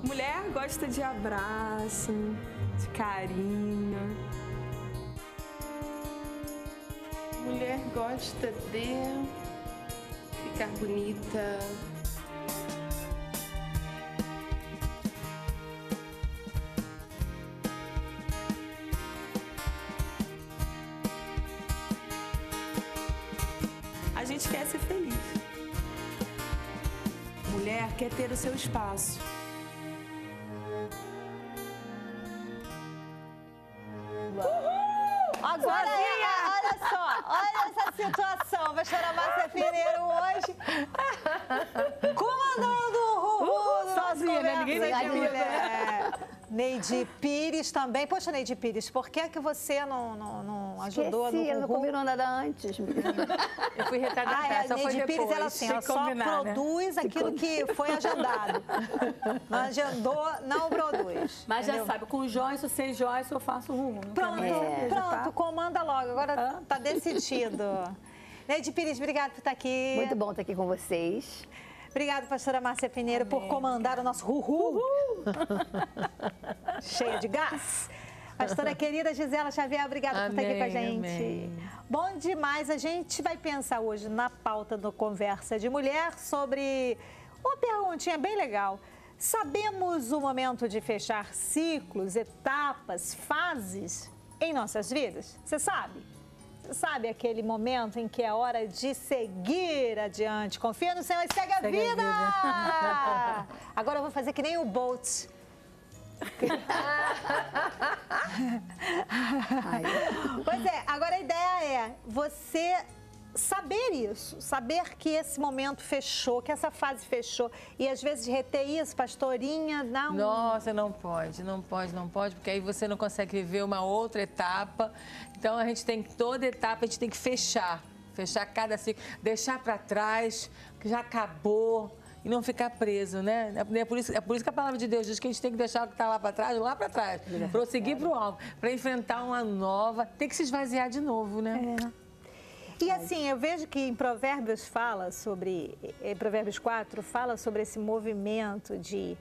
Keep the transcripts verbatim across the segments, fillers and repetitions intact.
Mulher gosta de abraço, de carinho. Mulher gosta de ficar bonita. A gente quer ser feliz. Mulher quer ter o seu espaço. Agora, olha só, olha essa situação. Pastora Márcia Pinheiro hoje comandando o Ruhu, sozinha, né? Ninguém de me mulher. Neide Pires também. Poxa, Neide Pires, por que, que você não, não, não ajudou Esqueci, no ela não Ruhu? combinou nada antes. Eu fui retardada, Ah, é, só foi Neide depois. Pires, ela assim, ela só produz né? aquilo que foi agendado. Não agendou, não produz. Mas entendeu? já sabe, com Joyce ou sem Joyce eu faço o Ruhu. Pronto, é. pronto, tá? comanda logo, agora tá decidido. Neide Pires, obrigada por estar aqui. Muito bom estar aqui com vocês. Obrigada, pastora Márcia Pinheiro, Amém. por comandar o nosso Ruhu. Cheia de gás. Pastora querida Gisela Xavier, obrigada por estar aqui com a gente. Amém. Bom demais. A gente vai pensar hoje na pauta do Conversa de Mulher sobre uma perguntinha bem legal. Sabemos o momento de fechar ciclos, etapas, fases em nossas vidas? Você sabe? Você sabe aquele momento em que é hora de seguir adiante? Confia no Senhor e segue a segue vida! A vida. Agora eu vou fazer que nem o Bolt. Pois é, agora a ideia é você saber isso, saber que esse momento fechou, que essa fase fechou e às vezes reter isso, pastorinha, não... Nossa, não pode, não pode, não pode, porque aí você não consegue viver uma outra etapa. Então a gente tem toda etapa, a gente tem que fechar, fechar cada ciclo, deixar para trás, que já acabou. E não ficar preso, né? É por, isso, é por isso que a palavra de Deus diz que a gente tem que deixar o que está lá para trás, lá para trás. Prosseguir para o alvo, para enfrentar uma nova, tem que se esvaziar de novo, né? É. E assim, eu vejo que em Provérbios fala sobre, em Provérbios quatro, fala sobre esse movimento de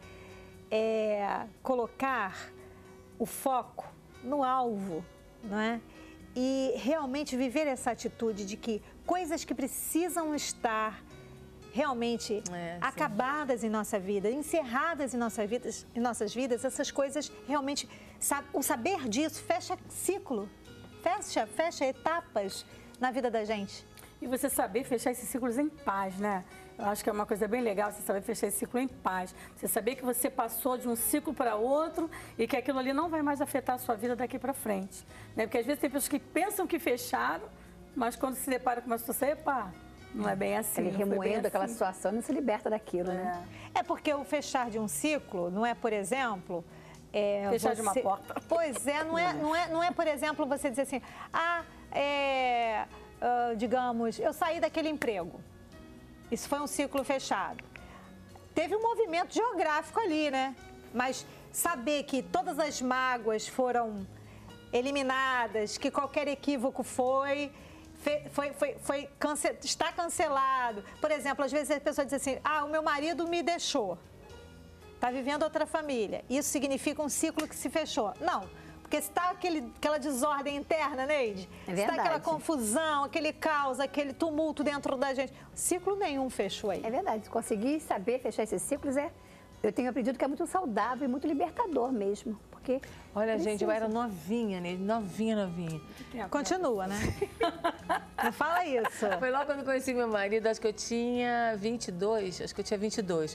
é, colocar o foco no alvo, não é? E realmente viver essa atitude de que coisas que precisam estar realmente é, acabadas em nossa vida, encerradas em, nossa vidas, em nossas vidas, essas coisas realmente, o saber disso fecha ciclo, fecha, fecha etapas na vida da gente. E você saber fechar esses ciclos em paz, né? Eu acho que é uma coisa bem legal você saber fechar esse ciclo em paz. Você saber que você passou de um ciclo para outro e que aquilo ali não vai mais afetar a sua vida daqui para frente. Né? Porque às vezes tem pessoas que pensam que fecharam, mas quando se depara com uma situação, epa, não é bem assim. Ele remoendo aquela assim. situação não se liberta daquilo, é. né? É porque o fechar de um ciclo não é, por exemplo... É, fechar você... de uma porta. Pois é, não é, não é, não é, por exemplo, você dizer assim, ah, é, uh, digamos, eu saí daquele emprego. Isso foi um ciclo fechado. Teve um movimento geográfico ali, né? Mas saber que todas as mágoas foram eliminadas, que qualquer equívoco foi... Foi, foi, foi, cance... está cancelado. Por exemplo, às vezes a pessoa diz assim, ah, o meu marido me deixou, está vivendo outra família. Isso significa um ciclo que se fechou. Não, porque se está aquele, aquela desordem interna, Neide, é se está aquela confusão, aquele caos, aquele tumulto dentro da gente, ciclo nenhum fechou aí. É verdade, conseguir saber fechar esses ciclos é, eu tenho aprendido que é muito saudável e muito libertador mesmo. Porque olha, precisa. gente, eu era novinha, né? Novinha, novinha. Continua, né? Não fala isso. Foi logo quando eu conheci meu marido, acho que eu tinha vinte e dois, acho que eu tinha vinte e dois.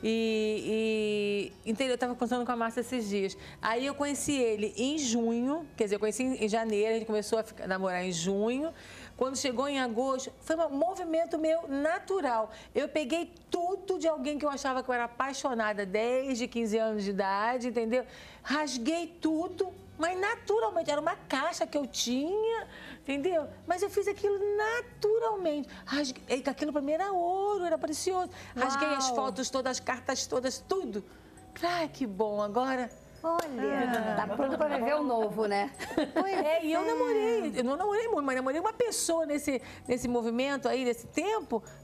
E, e entendeu? Eu estava conversando com a Márcia esses dias. Aí eu conheci ele em junho, quer dizer, eu conheci em janeiro, a gente começou a ficar, namorar em junho. Quando chegou em agosto, foi um movimento meu natural. Eu peguei tudo de alguém que eu achava que eu era apaixonada desde quinze anos de idade, entendeu? Rasguei tudo, mas naturalmente. Era uma caixa que eu tinha, entendeu? Mas eu fiz aquilo naturalmente. Rasguei, aquilo para mim era ouro, era precioso. Rasguei Uau. as fotos todas, as cartas todas, tudo. Ai, que bom. Agora... Olha, tá pronto para viver o novo, né? É, e eu namorei, eu não namorei muito, mas namorei uma pessoa nesse, nesse movimento aí, nesse tempo,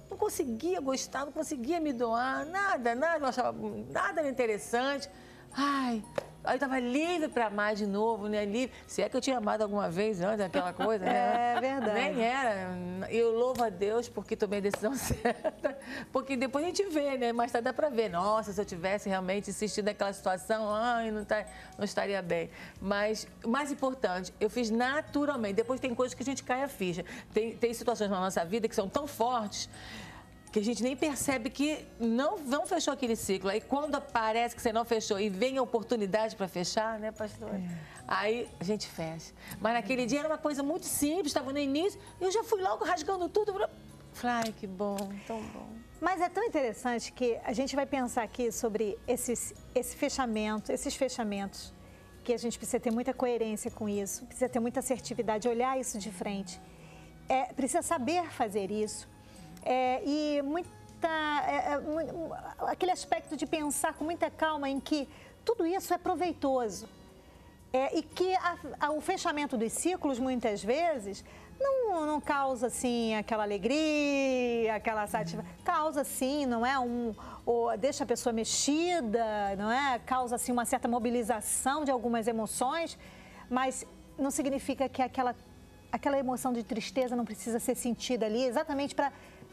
não conseguia gostar, não conseguia me doar, nada, nada, eu achava nada era interessante. Ai, aí eu estava livre para amar de novo, né? Livre. Se é que eu tinha amado alguma vez antes, aquela coisa, né? É verdade. Nem era. Eu louvo a Deus porque tomei a decisão certa. Porque depois a gente vê, né? Mais tarde dá para ver. Nossa, se eu tivesse realmente insistido naquela situação, ai, não, tá, não estaria bem. Mas o mais importante, eu fiz naturalmente. Depois tem coisas que a gente cai a ficha. Tem, tem situações na nossa vida que são tão fortes que a gente nem percebe que não, não fechou aquele ciclo. Aí quando parece que você não fechou e vem a oportunidade para fechar, né, pastor? É. Aí a gente fecha. Mas naquele dia era uma coisa muito simples, estava no início, e eu já fui logo rasgando tudo. Falei, ai, que bom, tão bom. Mas é tão interessante que a gente vai pensar aqui sobre esses, esse fechamento, esses fechamentos, que a gente precisa ter muita coerência com isso, precisa ter muita assertividade, olhar isso de frente. É, precisa saber fazer isso. É, e muita, é, é, aquele aspecto de pensar com muita calma em que tudo isso é proveitoso. É, e que a, a, o fechamento dos ciclos, muitas vezes, não, não causa, assim, aquela alegria, aquela satisfação. Causa, sim, não é? Um, ou deixa a pessoa mexida, não é? Causa, assim, uma certa mobilização de algumas emoções, mas não significa que aquela, aquela emoção de tristeza não precisa ser sentida ali exatamente para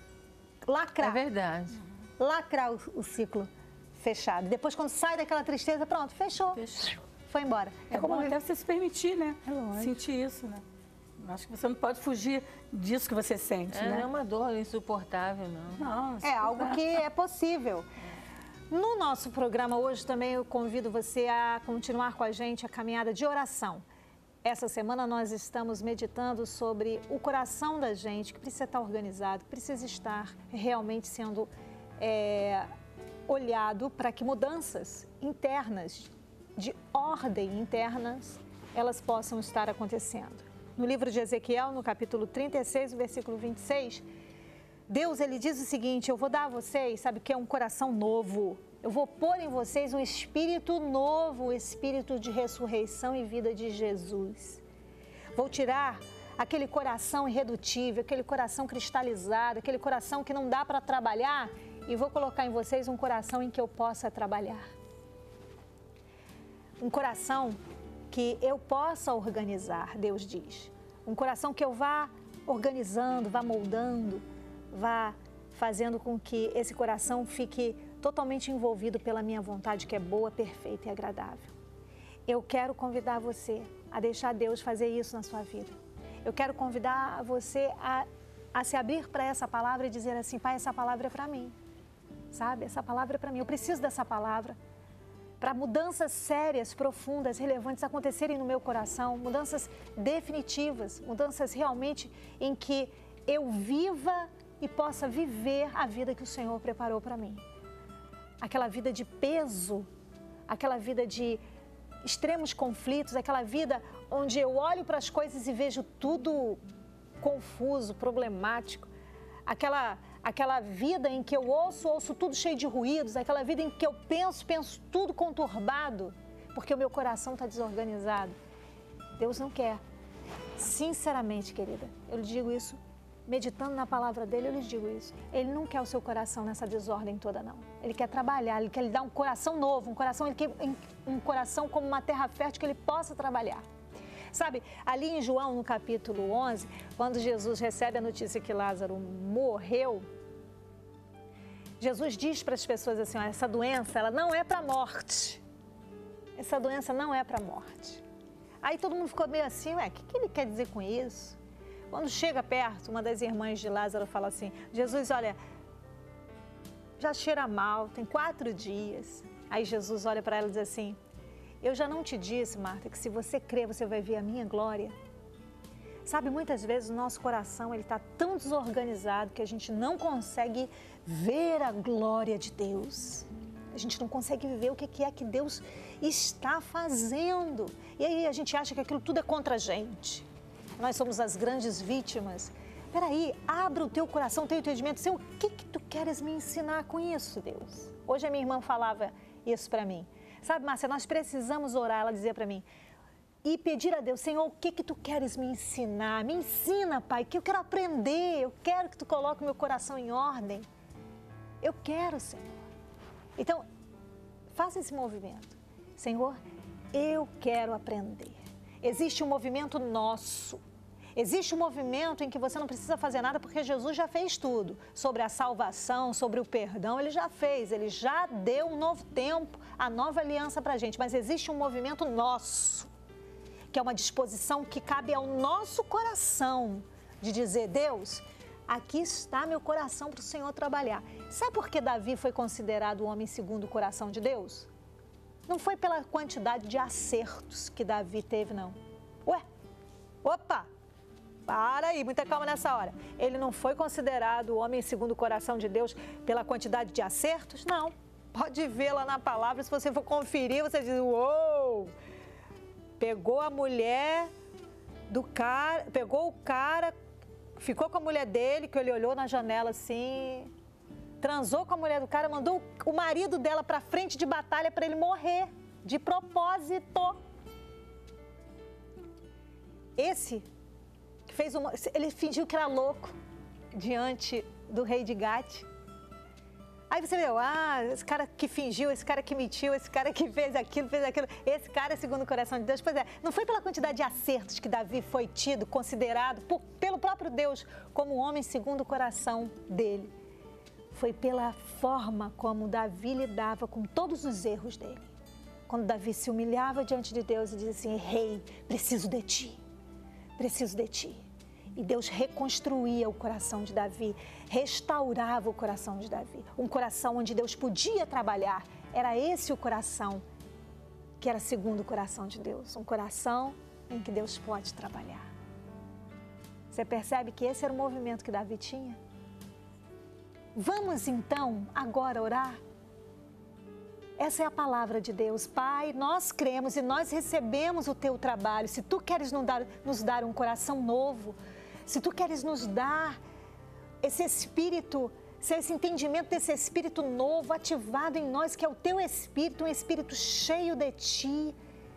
lacrar. É verdade. Lacrar o, o ciclo fechado. Depois, quando sai daquela tristeza, pronto, fechou. Fechou. Foi embora. É, é como até você se permitir, né? É sentir isso, né? Acho que você não pode fugir disso que você sente, é, né? Não é uma dor insuportável, não. Não, é algo que é possível. No nosso programa hoje também eu convido você a continuar com a gente a caminhada de oração. Essa semana nós estamos meditando sobre o coração da gente, que precisa estar organizado, que precisa estar realmente sendo é, olhado para que mudanças internas, de ordem internas, elas possam estar acontecendo. No livro de Ezequiel, no capítulo trinta e seis, versículo vinte e seis, Deus ele diz o seguinte: eu vou dar a vocês, sabe o que é um coração novo? Eu vou pôr em vocês um espírito novo, o espírito de ressurreição e vida de Jesus. Vou tirar aquele coração irredutível, aquele coração cristalizado, aquele coração que não dá para trabalhar e vou colocar em vocês um coração em que eu possa trabalhar. Um coração que eu possa organizar, Deus diz. Um coração que eu vá organizando, vá moldando, vá fazendo com que esse coração fique totalmente envolvido pela minha vontade, que é boa, perfeita e agradável. Eu quero convidar você a deixar Deus fazer isso na sua vida. Eu quero convidar você a, a se abrir para essa palavra e dizer assim: Pai, essa palavra é para mim, sabe? Essa palavra é para mim, eu preciso dessa palavra para mudanças sérias, profundas, relevantes acontecerem no meu coração, mudanças definitivas, mudanças realmente em que eu viva e possa viver a vida que o Senhor preparou para mim. Aquela vida de peso, aquela vida de extremos conflitos, aquela vida onde eu olho para as coisas e vejo tudo confuso, problemático, aquela, aquela vida em que eu ouço, ouço tudo cheio de ruídos, aquela vida em que eu penso, penso tudo conturbado, porque o meu coração está desorganizado. Deus não quer. Sinceramente, querida, eu lhe digo isso, meditando na palavra dele, eu lhes digo isso. Ele não quer o seu coração nessa desordem toda, não. Ele quer trabalhar, ele quer lhe dar um coração novo, um coração, ele quer um coração como uma terra fértil que ele possa trabalhar. Sabe, ali em João, no capítulo onze, quando Jesus recebe a notícia que Lázaro morreu, Jesus diz para as pessoas assim: olha, essa doença, ela não é para a morte. Essa doença não é para a morte. Aí todo mundo ficou meio assim: ué, o que, que ele quer dizer com isso? Quando chega perto, uma das irmãs de Lázaro fala assim: Jesus, olha, já cheira mal, tem quatro dias. Aí Jesus olha para ela e diz assim: eu já não te disse, Marta, que se você crer, você vai ver a minha glória. Sabe, muitas vezes o nosso coração ele está tão desorganizado que a gente não consegue ver a glória de Deus. A gente não consegue ver o que é que Deus está fazendo. E aí a gente acha que aquilo tudo é contra a gente. Nós somos as grandes vítimas. Peraí, abra o teu coração, o teu entendimento. Sei, o que que tu queres me ensinar com isso, Deus? Hoje a minha irmã falava isso para mim. Sabe, Márcia, nós precisamos orar. Ela dizia para mim: e pedir a Deus, Senhor, o que que tu queres me ensinar? Me ensina, Pai, que eu quero aprender, eu quero que tu coloque o meu coração em ordem. Eu quero, Senhor. Então, faça esse movimento. Senhor, eu quero aprender. Existe um movimento nosso. Existe um movimento em que você não precisa fazer nada porque Jesus já fez tudo. Sobre a salvação, sobre o perdão, Ele já fez. Ele já deu um novo tempo, a nova aliança para a gente. Mas existe um movimento nosso, que é uma disposição que cabe ao nosso coração de dizer, Deus, aqui está meu coração para o Senhor trabalhar. Sabe por que Davi foi considerado o homem segundo o coração de Deus? Não foi pela quantidade de acertos que Davi teve, não. Ué, opa! Para aí, muita calma nessa hora. Ele não foi considerado o homem segundo o coração de Deus pela quantidade de acertos? Não. Pode ver lá na palavra, se você for conferir, você diz, uou! Pegou a mulher do cara, pegou o cara, ficou com a mulher dele, que ele olhou na janela assim, transou com a mulher do cara, mandou o marido dela para frente de batalha para ele morrer, de propósito. Esse fez uma, ele fingiu que era louco diante do rei de Gate. Aí você viu, ah, esse cara que fingiu, esse cara que mentiu, esse cara que fez aquilo, fez aquilo, esse cara é segundo o coração de Deus. Pois é, não foi pela quantidade de acertos que Davi foi tido, considerado por, pelo próprio Deus como um homem segundo o coração dele. Foi pela forma como Davi lidava com todos os erros dele. Quando Davi se humilhava diante de Deus e dizia assim, rei, preciso de ti, preciso de ti. E Deus reconstruía o coração de Davi, restaurava o coração de Davi. Um coração onde Deus podia trabalhar. Era esse o coração que era segundo o coração de Deus. Um coração em que Deus pode trabalhar. Você percebe que esse era o movimento que Davi tinha? Vamos então agora orar? Essa é a palavra de Deus. Pai, nós cremos e nós recebemos o teu trabalho. Se tu queres nos dar, nos dar um coração novo, se tu queres nos dar esse espírito, esse entendimento desse espírito novo ativado em nós, que é o teu espírito, um espírito cheio de ti,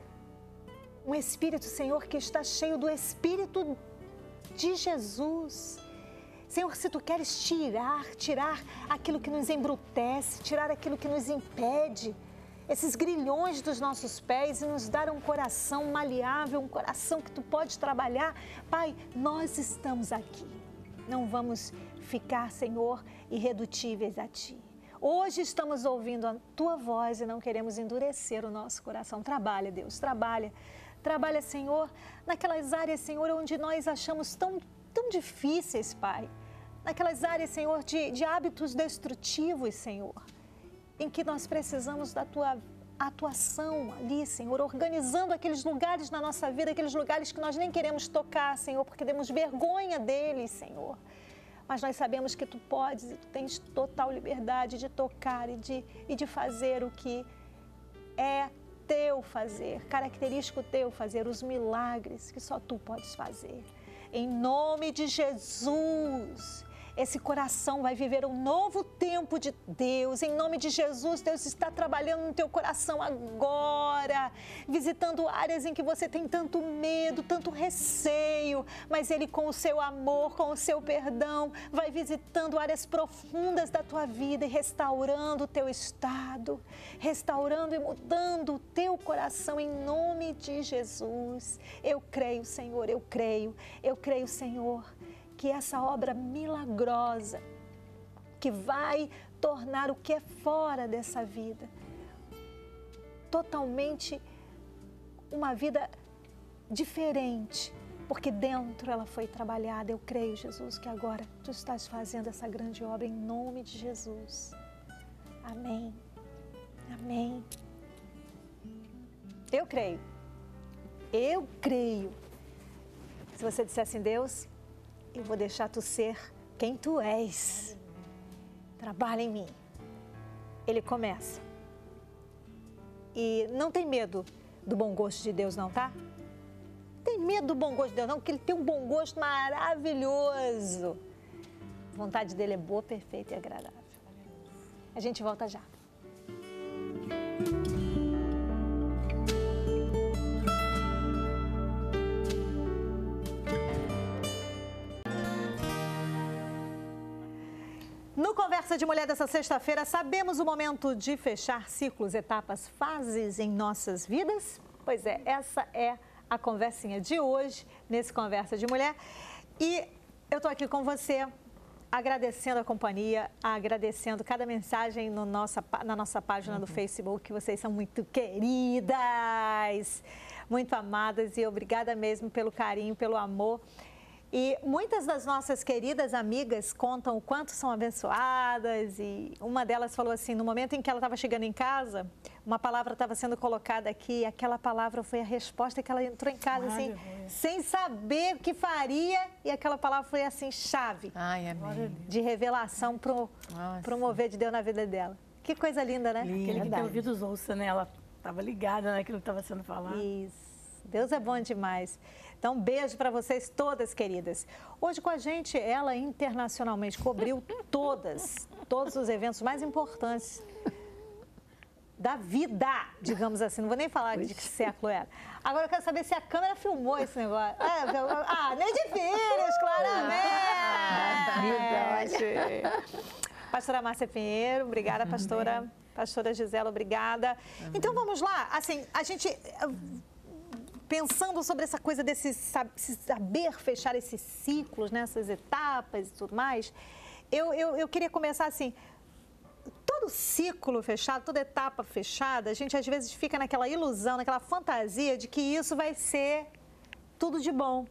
um espírito, Senhor, que está cheio do espírito de Jesus. Senhor, se tu queres tirar, tirar aquilo que nos embrutece, tirar aquilo que nos impede, esses grilhões dos nossos pés e nos dar um coração maleável, um coração que tu podes trabalhar, Pai, nós estamos aqui. Não vamos ficar, Senhor, irredutíveis a Ti. Hoje estamos ouvindo a Tua voz e não queremos endurecer o nosso coração. Trabalha, Deus, trabalha. Trabalha, Senhor, naquelas áreas, Senhor, onde nós achamos tão, tão difíceis, Pai. Naquelas áreas, Senhor, de, de hábitos destrutivos, Senhor, em que nós precisamos da Tua atuação ali, Senhor, organizando aqueles lugares na nossa vida, aqueles lugares que nós nem queremos tocar, Senhor, porque temos vergonha deles, Senhor. Mas nós sabemos que Tu podes e Tu tens total liberdade de tocar e de, e de fazer o que é Teu fazer, característico Teu fazer, os milagres que só Tu podes fazer. Em nome de Jesus, esse coração vai viver um novo tempo de Deus. Em nome de Jesus, Deus está trabalhando no teu coração agora, visitando áreas em que você tem tanto medo, tanto receio, mas Ele, com o seu amor, com o seu perdão, vai visitando áreas profundas da tua vida e restaurando o teu estado, restaurando e mudando o teu coração em nome de Jesus. Eu creio, Senhor, eu creio, eu creio, Senhor, que essa obra milagrosa, que vai tornar o que é fora dessa vida totalmente uma vida diferente, porque dentro ela foi trabalhada. Eu creio, Jesus, que agora Tu estás fazendo essa grande obra em nome de Jesus. Amém. Amém. Eu creio. Eu creio. Se você disser assim, Deus, eu vou deixar Tu ser quem Tu és. Trabalha em mim. Ele começa. E não tem medo do bom gosto de Deus, não, tá? Não tem medo do bom gosto de Deus, não, porque Ele tem um bom gosto maravilhoso. A vontade dEle é boa, perfeita e agradável. A gente volta já. Conversa de Mulher dessa sexta-feira, sabemos o momento de fechar ciclos, etapas, fases em nossas vidas? Pois é, essa é a conversinha de hoje, nesse Conversa de Mulher. E eu estou aqui com você, agradecendo a companhia, agradecendo cada mensagem no nossa, na nossa página uhum. do Facebook. Vocês são muito queridas, muito amadas e obrigada mesmo pelo carinho, pelo amor. E muitas das nossas queridas amigas contam o quanto são abençoadas e uma delas falou assim, no momento em que ela estava chegando em casa, uma palavra estava sendo colocada aqui e aquela palavra foi a resposta que ela entrou em casa assim, sem saber o que faria e aquela palavra foi assim, chave Ai, amém. de revelação para o mover de Deus na vida dela. Que coisa linda, né? Linda. Aquele que tem ouvidos ouça, né? Ela estava ligada naquilo que estava sendo falado. Isso. Deus é bom demais. Então, um beijo para vocês todas, queridas. Hoje com a gente, ela internacionalmente cobriu todas, todos os eventos mais importantes da vida, digamos assim. Não vou nem falar de que século era. Agora eu quero saber se a câmera filmou esse negócio. Ah, nem de filhos, claramente! Pastora Márcia Pinheiro, obrigada, pastora, pastora Gisela, obrigada. Então, vamos lá. Assim, a gente... Pensando sobre essa coisa desse saber fechar esses ciclos, né, essas etapas e tudo mais, eu, eu, eu queria começar assim, todo ciclo fechado, toda etapa fechada, a gente às vezes fica naquela ilusão, naquela fantasia de que isso vai ser tudo de bom.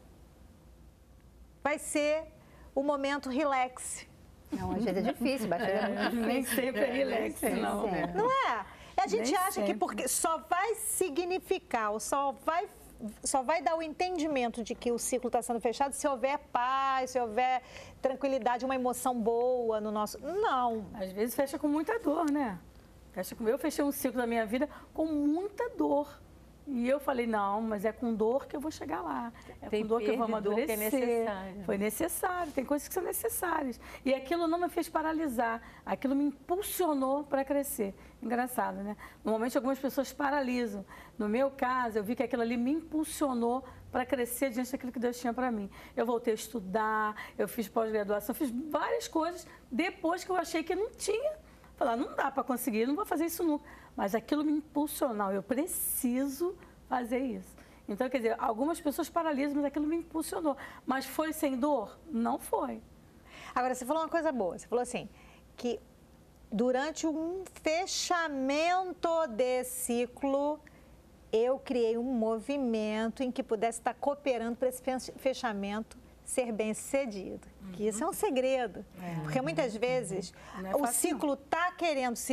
Vai ser o momento relax. Não, às vezes é difícil, bastante é muito difícil. Nem sempre é relax, é, não. É. Não é? A gente Nem acha sempre. que porque só vai significar, ou só vai só vai dar o entendimento de que o ciclo está sendo fechado se houver paz, se houver tranquilidade, uma emoção boa no nosso... Não. Às vezes fecha com muita dor, né? Fecha com... Eu fechei um ciclo da minha vida com muita dor. E eu falei, não, mas é com dor que eu vou chegar lá. É tem com dor que eu vou amadurecer. Que é necessário. Foi necessário, tem coisas que são necessárias. E aquilo não me fez paralisar, aquilo me impulsionou para crescer. Engraçado, né? Normalmente algumas pessoas paralisam. No meu caso, eu vi que aquilo ali me impulsionou para crescer diante daquilo que Deus tinha para mim. Eu voltei a estudar, eu fiz pós-graduação, fiz várias coisas depois que eu achei que não tinha. Falar, não dá para conseguir, não vou fazer isso nunca. Mas aquilo me impulsionou, eu preciso fazer isso. Então, quer dizer, algumas pessoas paralisam, mas aquilo me impulsionou. Mas foi sem dor? Não foi. Agora, você falou uma coisa boa, você falou assim, que durante um fechamento de ciclo, eu criei um movimento em que pudesse estar cooperando para esse fechamento ser bem sucedido. Uhum. Que isso é um segredo. É. Porque muitas vezes é o ciclo está querendo se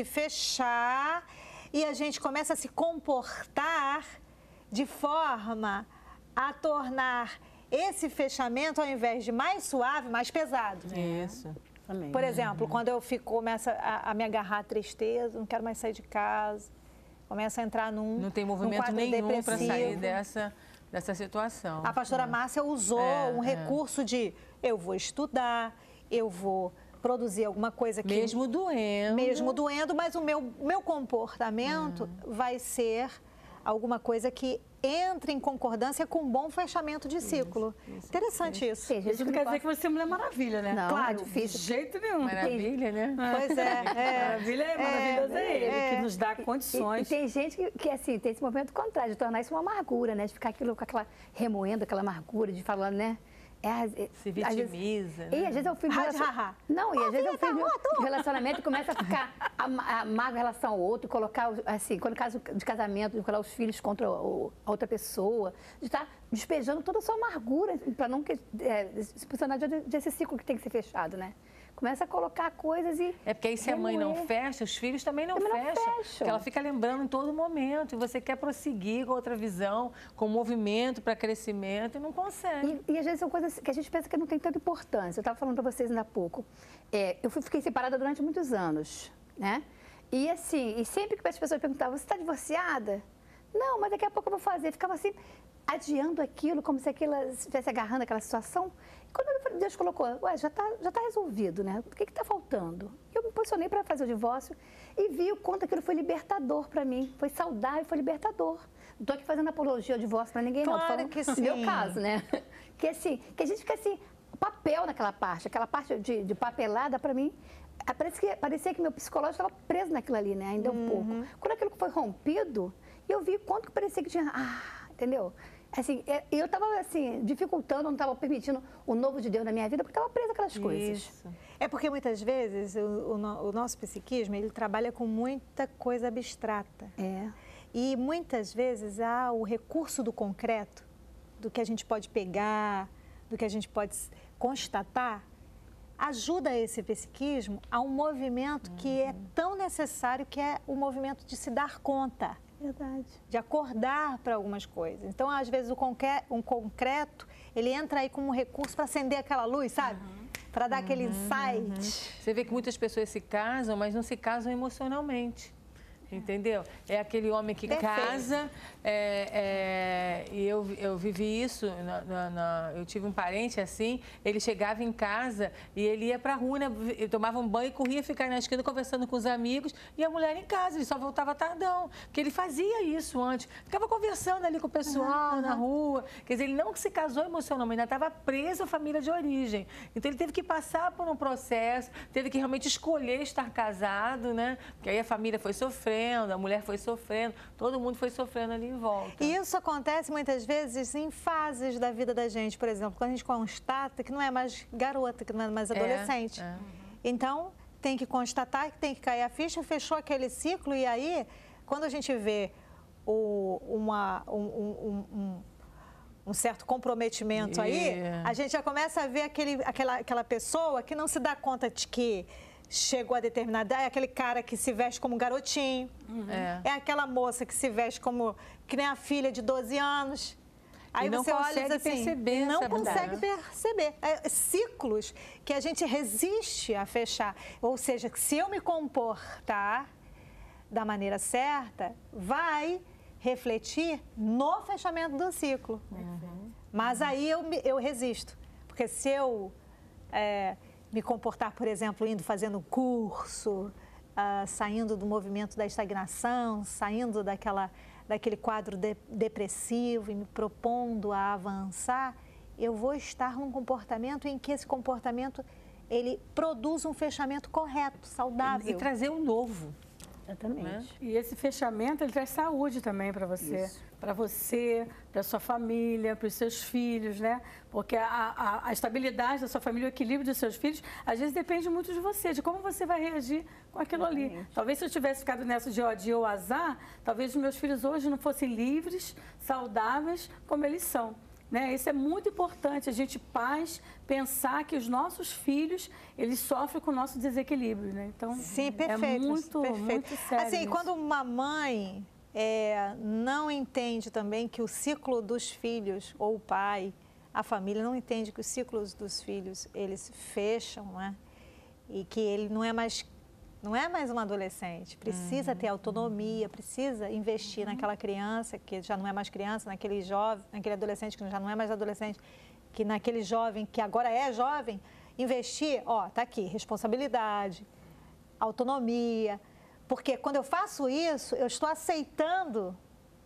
fechar e a gente começa a se comportar de forma a tornar esse fechamento, ao invés de mais suave, mais pesado. Isso. Também. Por exemplo, uhum. quando eu fico, começo a, a me agarrar à tristeza, não quero mais sair de casa, começo a entrar num Não tem movimento nenhum para sair dessa... dessa situação. A pastora é. Márcia usou é, um recurso é. de eu vou estudar, eu vou produzir alguma coisa que... Mesmo doendo. Mesmo doendo, mas o meu, meu comportamento é. vai ser alguma coisa que entre em concordância com um bom fechamento de ciclo. Isso, isso, Interessante isso. Isso, isso não quer dizer que você é Mulher Maravilha, né? Não, claro, é difícil. De jeito nenhum. Maravilha, né? Pois é. é Maravilha é, maravilhoso é, é ele, é, que nos dá condições. E, e tem gente que, que, assim, tem esse movimento contrário, de tornar isso uma amargura, né? De ficar aquilo com aquela, remoendo aquela amargura, de falar, né? É, se vitimiza, vezes, né? E às vezes eu fico... Relacion... Não, e às vezes eu fico de relacionamento e começa a ficar amargo em relação ao outro, colocar, assim, quando caso de casamento, de colocar os filhos contra o, a outra pessoa, de estar despejando toda a sua amargura, para não é, se posicionar desse ciclo que tem que ser fechado, né? Começa a colocar coisas e... É porque aí se remoer. a mãe não fecha, os filhos também não, também fecham. não fecham. Porque ela fica lembrando em todo momento. E você quer prosseguir com outra visão, com movimento para crescimento e não consegue. E, e às vezes são coisas que a gente pensa que não tem tanta importância. Eu estava falando para vocês ainda há pouco. É, eu fiquei separada durante muitos anos, né? E assim, e sempre que as pessoas perguntavam, você está divorciada? Não, mas daqui a pouco eu vou fazer. Ficava assim, adiando aquilo, como se aquilo estivesse agarrando aquela situação. Quando Deus colocou, ué, já está já tá resolvido, né? O que está faltando? Eu me posicionei para fazer o divórcio e vi o quanto aquilo foi libertador para mim. Foi saudável, foi libertador. Não estou aqui fazendo apologia ao divórcio para ninguém, claro não. Claro que sim. No meu caso, né? Que assim, que a gente fica assim, papel naquela parte, aquela parte de, de papelada, para mim, Parece que, parecia que meu psicológico estava preso naquilo ali, né? Ainda um pouco. Quando aquilo foi rompido, eu vi quanto que parecia que tinha... Ah, entendeu? Assim, eu estava assim, dificultando, não estava permitindo o novo de Deus na minha vida, porque estava presa aquelas coisas. Isso. É porque muitas vezes o, o, o nosso psiquismo, ele trabalha com muita coisa abstrata. É. E muitas vezes há o recurso do concreto, do que a gente pode pegar, do que a gente pode constatar, ajuda esse psiquismo a um movimento uhum. que é tão necessário, que é o movimento de se dar conta. Verdade. De acordar para algumas coisas. Então, às vezes, o concreto, um concreto, ele entra aí como um recurso para acender aquela luz, sabe? Uhum. Para dar uhum. aquele insight. Uhum. Você vê que muitas pessoas se casam, mas não se casam emocionalmente. Entendeu? É aquele homem que Perfeito. casa, é, é, e eu, eu vivi isso, na, na, na, eu tive um parente assim, ele chegava em casa e ele ia pra rua, né, ele tomava um banho e corria ficar na esquina conversando com os amigos, e a mulher em casa, ele só voltava tardão, porque ele fazia isso antes, ficava conversando ali com o pessoal uhum. na rua, quer dizer, ele não se casou emocionalmente, ainda estava preso à família de origem, então ele teve que passar por um processo, teve que realmente escolher estar casado, né, porque aí a família foi sofrendo, a mulher foi sofrendo, todo mundo foi sofrendo ali em volta. E isso acontece muitas vezes em fases da vida da gente, por exemplo, quando a gente constata que não é mais garota, que não é mais adolescente. É, é. Então, tem que constatar que tem que cair a ficha, fechou aquele ciclo, e aí, quando a gente vê o, uma, um, um, um, um certo comprometimento aí, a gente já começa a ver aquele, aquela, aquela pessoa que não se dá conta de que chegou a determinada idade, é aquele cara que se veste como garotinho, uhum. é. é aquela moça que se veste como que nem a filha de doze anos. Aí e não você consegue olha assim, perceber, não consegue perceber. É, ciclos que a gente resiste a fechar. Ou seja, se eu me comportar da maneira certa, vai refletir no fechamento do ciclo. Uhum. Mas aí eu, eu resisto. Porque se eu... É, me comportar, por exemplo, indo fazendo curso, uh, saindo do movimento da estagnação, saindo daquela, daquele quadro de, depressivo e me propondo a avançar, eu vou estar num comportamento em que esse comportamento ele produz um fechamento correto, saudável. E, e trazer um novo. Exatamente. Né? E esse fechamento, ele traz saúde também para você. Para você, para sua família, para os seus filhos, né? Porque a, a, a estabilidade da sua família, o equilíbrio dos seus filhos, às vezes depende muito de você, de como você vai reagir com aquilo Exatamente. ali. Talvez se eu tivesse ficado nessa de ódio ou azar, talvez os meus filhos hoje não fossem livres, saudáveis, como eles são. Né? Isso é muito importante, a gente, pais, pensar que os nossos filhos, eles sofrem com o nosso desequilíbrio, né? Então, Sim, perfeito, é muito, perfeito. muito sério Assim, isso. quando uma mãe é, não entende também que o ciclo dos filhos, ou o pai, a família, não entende que os ciclos dos filhos, eles fecham, né? E que ele não é mais... Não é mais um adolescente, precisa uhum. ter autonomia, precisa investir uhum. naquela criança que já não é mais criança, naquele jovem, naquele adolescente que já não é mais adolescente, que naquele jovem que agora é jovem, investir, ó, tá aqui, responsabilidade, autonomia, porque quando eu faço isso, eu estou aceitando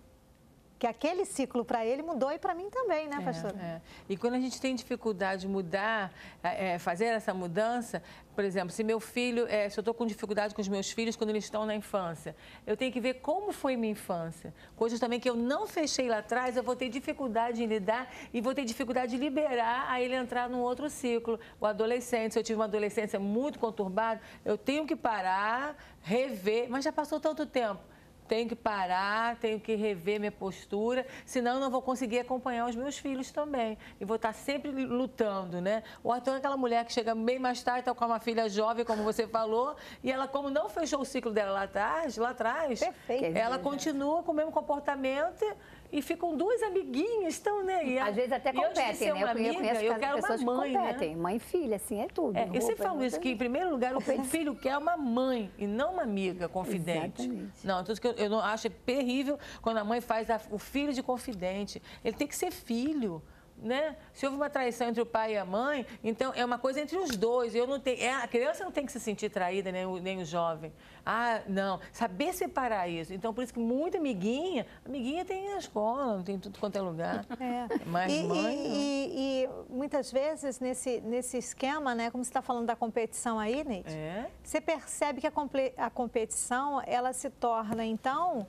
que aquele ciclo para ele mudou e para mim também, né, pastora? É, é. E quando a gente tem dificuldade de mudar, é, fazer essa mudança, por exemplo, se meu filho, é, se eu estou com dificuldade com os meus filhos quando eles estão na infância, eu tenho que ver como foi minha infância. Coisas também que eu não fechei lá atrás, eu vou ter dificuldade em lidar e vou ter dificuldade de liberar a ele entrar num outro ciclo. O adolescente, se eu tive uma adolescência muito conturbada, eu tenho que parar, rever, mas já passou tanto tempo. Tenho que parar, tenho que rever minha postura, senão eu não vou conseguir acompanhar os meus filhos também. E vou estar sempre lutando, né? Ou então aquela mulher que chega bem mais tarde, está com uma filha jovem, como você falou, e ela, como não fechou o ciclo dela lá atrás, lá atrás Perfeito. ela continua com o mesmo comportamento e ficam duas amiguinhas, estão, né? E Às vezes até competem, né? Eu amiga, conheço eu quero pessoas uma mãe, que competem. né? Mãe e filha, assim, é tudo. É, eu sempre falo isso, que em primeiro lugar o filho quer uma mãe e não uma amiga confidente. Exatamente. Não, tudo que eu, eu não acho terrível quando a mãe faz a, o filho de confidente. Ele tem que ser filho. né? Se houve uma traição entre o pai e a mãe, então é uma coisa entre os dois. Eu não tenho, é, a criança não tem que se sentir traída, nem o, nem o jovem. Ah, não. Saber separar isso. Então, por isso que muita amiguinha, amiguinha tem na escola, tem tudo quanto é lugar. É. Mas e, mãe... E, e, e muitas vezes, nesse, nesse esquema, né, como você está falando da competição aí, Neide, é. você percebe que a, comple, a competição, ela se torna, então,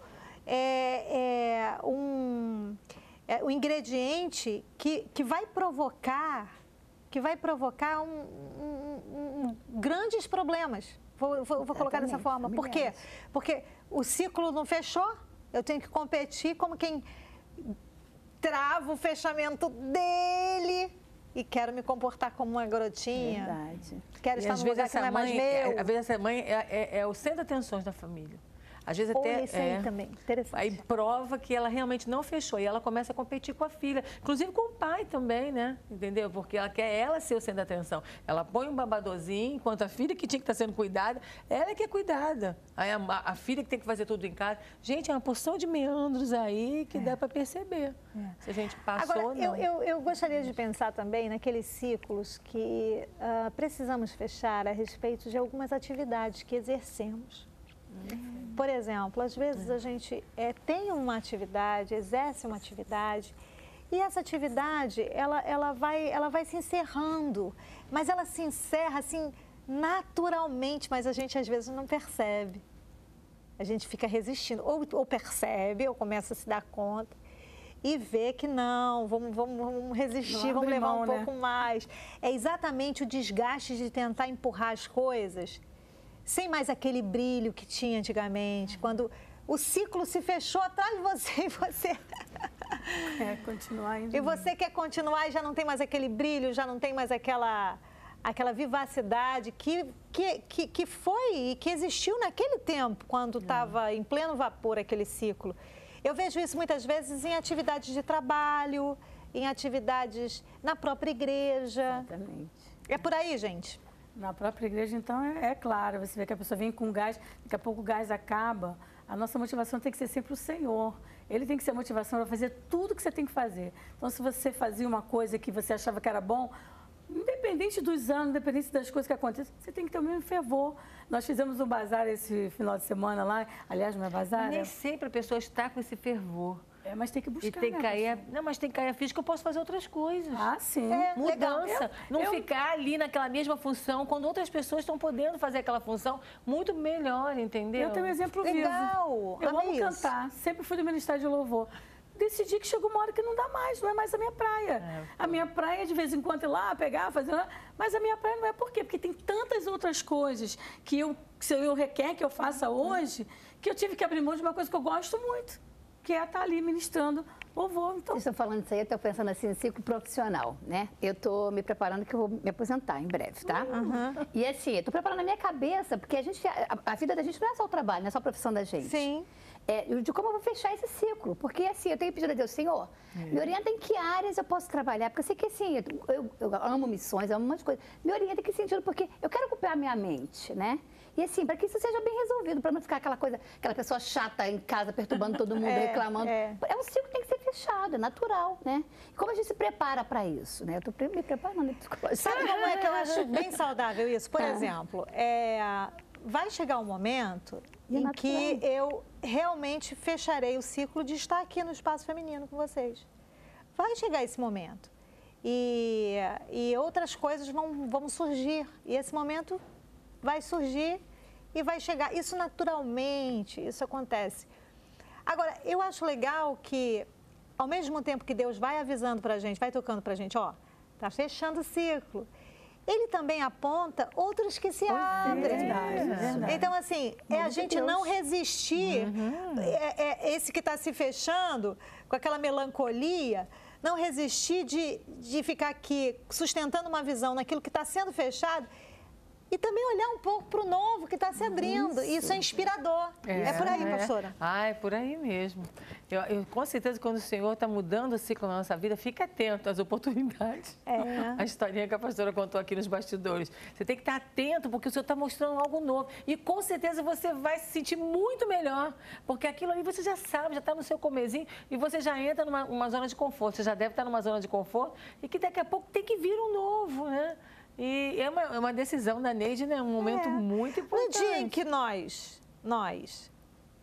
é, é um... É, o ingrediente que, que vai provocar, que vai provocar um, um, um, grandes problemas. Vou, vou, vou colocar dessa forma. Por quê? Porque o ciclo não fechou, eu tenho que competir como quem trava o fechamento dele e quero me comportar como uma garotinha. Verdade. Quero e estar num lugar que não é mais mãe, meu. Às vezes essa mãe é, é, é o centro de atenções da família. Às vezes até Olha isso aí é, também, interessante. Aí prova que ela realmente não fechou e ela começa a competir com a filha, inclusive com o pai também, né? Entendeu? Porque ela quer ela ser o centro da atenção. Ela põe um babadozinho, enquanto a filha que tinha que estar sendo cuidada, ela é que é cuidada. Aí a, a filha que tem que fazer tudo em casa. Gente, é uma porção de meandros aí que é. dá para perceber. É. Se a gente passou Agora, ou não. Eu, eu, eu gostaria de pensar também naqueles ciclos que uh, precisamos fechar a respeito de algumas atividades que exercemos. Por exemplo, às vezes a gente é, tem uma atividade, exerce uma atividade e essa atividade ela, ela, vai, ela vai se encerrando, mas ela se encerra assim naturalmente, mas a gente às vezes não percebe. A gente fica resistindo, ou, ou percebe, ou começa a se dar conta e vê que não, vamos, vamos, vamos resistir, vamos levar mão, um pouco né? mais. É exatamente o desgaste de tentar empurrar as coisas sem mais aquele brilho que tinha antigamente, quando o ciclo se fechou atrás de você e você... É, continuar indo. E você quer continuar e já não tem mais aquele brilho, já não tem mais aquela, aquela vivacidade que, que, que, que foi e que existiu naquele tempo, quando estava em pleno vapor aquele ciclo. Eu vejo isso muitas vezes em atividades de trabalho, em atividades na própria igreja. Exatamente. É por aí, gente? Na própria igreja, então, é, é claro, você vê que a pessoa vem com gás, daqui a pouco o gás acaba, a nossa motivação tem que ser sempre o Senhor. Ele tem que ser a motivação para fazer tudo que você tem que fazer. Então, se você fazia uma coisa que você achava que era bom, independente dos anos, independente das coisas que acontecem, você tem que ter o mesmo fervor. Nós fizemos um bazar esse final de semana lá, aliás, não é bazar? Nem é... sempre a pessoa está com esse fervor. É, mas tem que buscar, e tem que né, cair a... Não, mas tem que cair a ficha que eu posso fazer outras coisas. Ah, sim. É, mudança. Eu, não eu... ficar ali naquela mesma função, quando outras pessoas estão podendo fazer aquela função muito melhor, entendeu? Eu tenho um exemplo Legal. vivo. Eu amo isso. cantar, sempre fui do Ministério de Louvor. Decidi que chegou uma hora que não dá mais, não é mais a minha praia. É, a minha praia, de vez em quando, ir lá, pegar, fazer... Mas a minha praia não é por quê? Porque tem tantas outras coisas que eu, que eu requer que eu faça hoje, que eu tive que abrir mão de uma coisa que eu gosto muito, que é estar ali ministrando louvor. Então... Vocês estão falando isso aí, eu estou pensando assim, no ciclo profissional, né? Eu estou me preparando que eu vou me aposentar em breve, tá? Uhum. E assim, eu estou preparando a minha cabeça, porque a, gente, a, a vida da gente não é só o trabalho, não é só a profissão da gente. Sim. É, de como eu vou fechar esse ciclo. Porque assim, eu tenho pedido a Deus, Senhor, é. me orienta em que áreas eu posso trabalhar. Porque eu sei que assim, eu, eu amo missões, amo um monte de coisa. Me orienta em que sentido, porque eu quero ocupar a minha mente, né? E assim, para que isso seja bem resolvido, para não ficar aquela coisa, aquela pessoa chata em casa, perturbando todo mundo, é, reclamando. É. é um ciclo que tem que ser fechado, é natural, né? E como a gente se prepara para isso, né? Eu estou me preparando. Sabe como é que eu acho bem saudável isso? Por é. exemplo, é, vai chegar um momento e em natural. que eu realmente fecharei o ciclo de estar aqui no Espaço Feminino com vocês. Vai chegar esse momento. E, e outras coisas vão, vão surgir. E esse momento vai surgir e vai chegar. Isso naturalmente, isso acontece. Agora, eu acho legal que, ao mesmo tempo que Deus vai avisando para a gente, vai tocando para a gente, ó, tá fechando o ciclo, Ele também aponta outros que se abrem. É verdade, é verdade. Então, assim, é a gente Deus. não resistir, uhum. é, é esse que está se fechando, com aquela melancolia, não resistir de, de ficar aqui sustentando uma visão naquilo que está sendo fechado, e também olhar um pouco para o novo que está se abrindo. Isso, Isso é inspirador. É, é por aí, é. pastora? Ah, é por aí mesmo. Eu, eu, com certeza, quando o Senhor está mudando o ciclo na nossa vida, fique atento às oportunidades. É. A historinha que a pastora contou aqui nos bastidores. Você tem que estar atento, porque o Senhor está mostrando algo novo. E com certeza você vai se sentir muito melhor, porque aquilo ali você já sabe, já está no seu comezinho, e você já entra numa uma zona de conforto. Você já deve estar numa zona de conforto, e que daqui a pouco tem que vir um novo, né? E é uma, é uma decisão da Neide, né? Um momento É. muito importante. No dia em que nós, nós,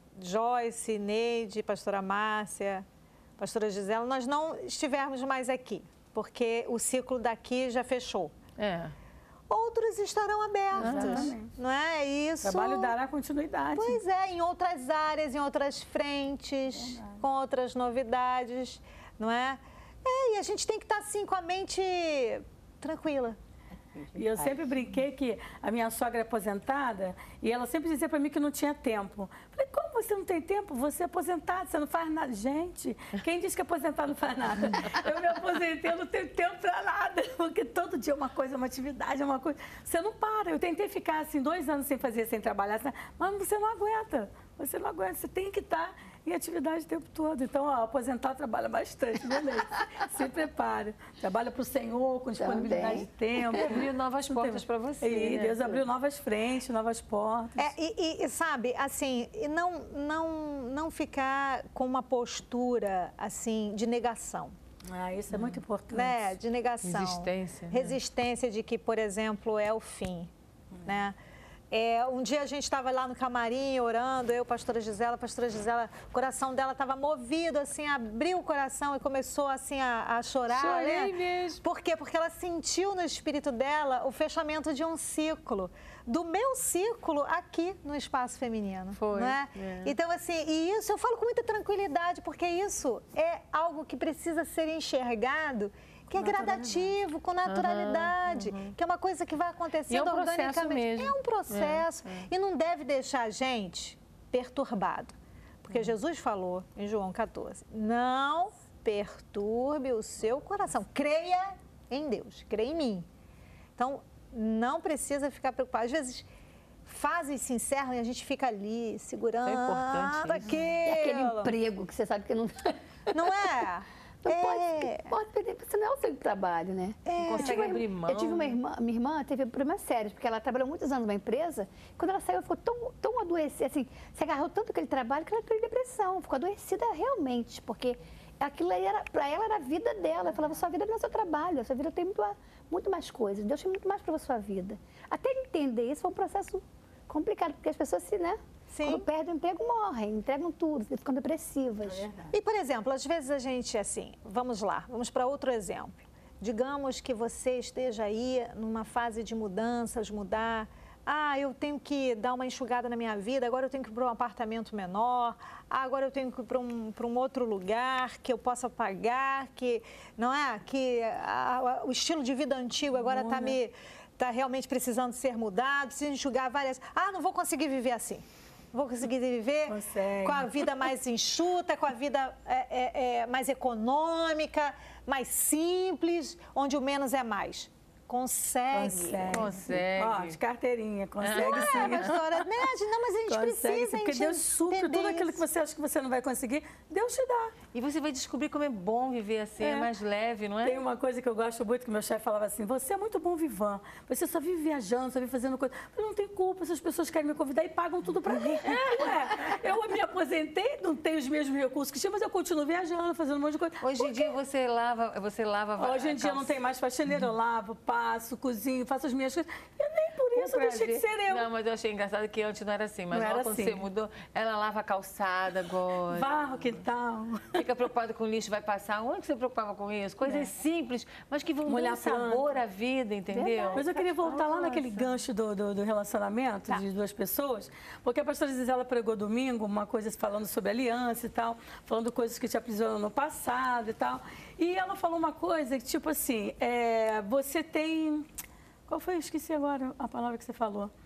Joyce, Neide, pastora Márcia, pastora Gisela, nós não estivermos mais aqui, porque o ciclo daqui já fechou. É. Outros estarão abertos, Exatamente. não é isso? O trabalho dará continuidade. Pois é, em outras áreas, em outras frentes, Verdade. com outras novidades, não é? É, e a gente tem que estar assim com a mente tranquila. E eu sempre brinquei que a minha sogra é aposentada e ela sempre dizia para mim que não tinha tempo. Falei, como você não tem tempo? Você é aposentado, você não faz nada. Gente, quem diz que aposentado não faz nada? Eu me aposentei, eu não tenho tempo para nada, porque todo dia é uma coisa, uma atividade, é uma coisa. Você não para. Eu tentei ficar assim dois anos sem fazer, sem trabalhar, mas você não aguenta. Você não aguenta, você tem que estar em atividade o tempo todo. Então, ó, aposentar trabalha bastante, beleza? Se prepara. Trabalha para o Senhor, com disponibilidade de tempo. E abriu novas portas para você. E né? Deus abriu novas frentes, novas portas. É, e, e, sabe, assim, e não, não, não ficar com uma postura, assim, de negação. Ah, isso é muito importante. Né? De negação. Resistência, né? Resistência de que, por exemplo, é o fim, né? É, um dia a gente estava lá no camarim orando, eu, pastora Gisela, a pastora Gisela, o coração dela estava movido, assim, abriu o coração e começou, assim, a, a chorar. Chorei né? mesmo. Por quê? Porque ela sentiu no espírito dela o fechamento de um ciclo, do meu ciclo aqui no espaço feminino. Foi, Não é? é. Então, assim, e isso eu falo com muita tranquilidade, porque isso é algo que precisa ser enxergado, que é gradativo, com naturalidade, uhum, uhum. que é uma coisa que vai acontecendo e é um organicamente. Mesmo. É um processo é, é. e não deve deixar a gente perturbado. Porque uhum. Jesus falou em João quatorze, não perturbe o seu coração, creia em Deus, creia em mim. Então, não precisa ficar preocupado. Às vezes, fases se encerram e a gente fica ali, segurando. É importante. Aquilo. É aquele emprego que você sabe que não... Não é? Não é. pode, pode perder, porque você não é o seu trabalho, né? É. Não consegue abrir mão. Eu tive uma irmã, minha irmã teve problemas sérios, porque ela trabalhou muitos anos numa empresa, quando ela saiu, ela ficou tão, tão adoecida, assim, se agarrou tanto aquele trabalho que ela entrou em depressão, ficou adoecida realmente, porque aquilo aí era, pra ela era a vida dela. Eu falava, sua vida não é seu trabalho, a sua vida tem muito, muito mais coisas, Deus tem muito mais para a sua vida. Até entender isso foi um processo complicado, porque as pessoas se, né? Sim. Quando perdem o emprego, morrem, entregam tudo, ficam depressivas. É e, por exemplo, às vezes a gente, assim, vamos lá, vamos para outro exemplo. Digamos que você esteja aí numa fase de mudanças, mudar. Ah, eu tenho que dar uma enxugada na minha vida, agora eu tenho que ir para um apartamento menor, ah, agora eu tenho que ir para um, para um outro lugar que eu possa pagar, que, não é? Que a, a, o estilo de vida antigo agora está me... Está realmente precisando ser mudado, preciso enxugar várias... Ah, não vou conseguir viver assim. Vou conseguir viver Consegue. com a vida mais enxuta, com a vida é, é, é, mais econômica, mais simples, onde o menos é mais. Consegue. Consegue. Consegue. Ó, de carteirinha, consegue Não sim. é, pastora? Né? Não, mas a gente Consegue, precisa porque Deus supre entender tudo aquilo isso. que você acha que você não vai conseguir, Deus te dá. E você vai descobrir como é bom viver assim, é, É. mais leve, não é? Tem uma coisa que eu gosto muito, que meu chefe falava assim, você é muito bom vivan, você só vive viajando, só vive fazendo coisa. Eu não tenho culpa, essas pessoas querem me convidar e pagam tudo pra mim. Ué, eu me aposentei, não tenho os mesmos recursos que tinha, mas eu continuo viajando, fazendo um monte de coisa. Hoje em dia você lava, você lava Hoje em dia não tem mais faxineira, eu lavo, passo, cozinho, faço as minhas coisas. E nem por isso eu deixei de ser eu. Não, mas eu achei engraçado que antes não era assim, mas Não logo era quando assim. você mudou, ela lava a calçada agora. Varro, que tal? Fica preocupada com o lixo, vai passar. Onde você se preocupava com isso? Coisas simples, mas que vão Molhar dar sabor planta. à vida, entendeu? Mas eu queria voltar lá naquele gancho do, do, do relacionamento de duas pessoas, porque a pastora Gisela pregou domingo uma coisa falando sobre aliança e tal, falando coisas que te aprisionam no passado e tal. E ela falou uma coisa que, tipo assim, é, você tem... Qual foi? Eu esqueci agora a palavra que você falou.